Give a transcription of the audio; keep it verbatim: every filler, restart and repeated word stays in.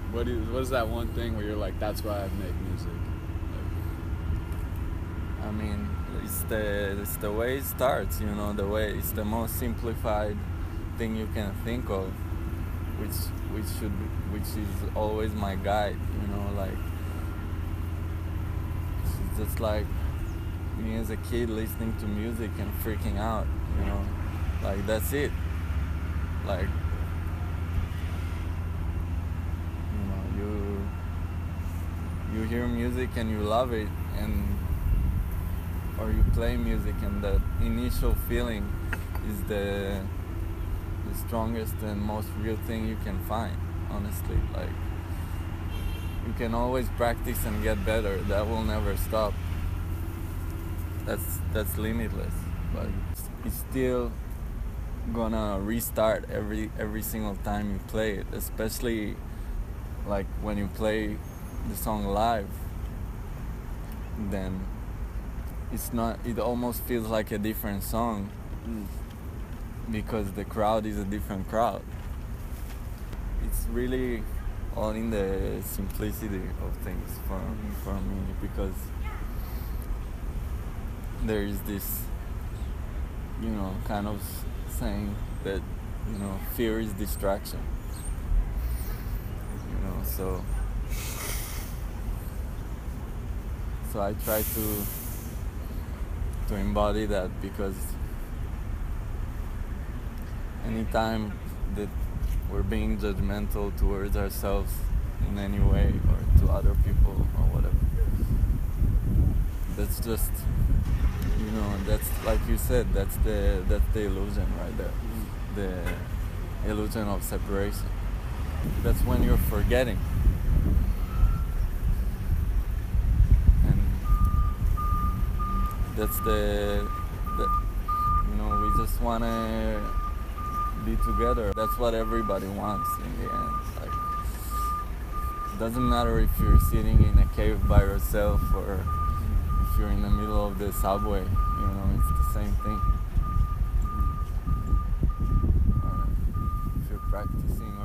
what is what is that one thing where you're like, that's why I make music? I mean, it's the it's the way it starts, you know, the way it's the most simplified thing you can think of, which which should be, which is always my guide, you know, like it's just like me as a kid listening to music and freaking out, you know, like that's it, like you know, you you hear music and you love it, and or you play music and that initial feeling is the the strongest and most real thing you can find, honestly. Like, you can always practice and get better, that will never stop, that's that's limitless, but it's still gonna restart every every single time you play it, especially like when you play the song live, then it's not, it almost feels like a different song Mm. because the crowd is a different crowd. It's really all in the simplicity of things for for me, because there is this, you know, kind of saying that, you know, fear is distraction, you know, so so I try to to embody that, because anytime that we're being judgmental towards ourselves in any way or to other people or whatever, that's just, you know, that's like you said, that's the that's the illusion right there, Mm. the illusion of separation. That's when you're forgetting, and that's the, the you know, we just want to be together. That's what everybody wants in the end. Like, it doesn't matter if you're sitting in a cave by yourself or if you're in the middle of the subway, you know, it's the same thing. Or if you're practicing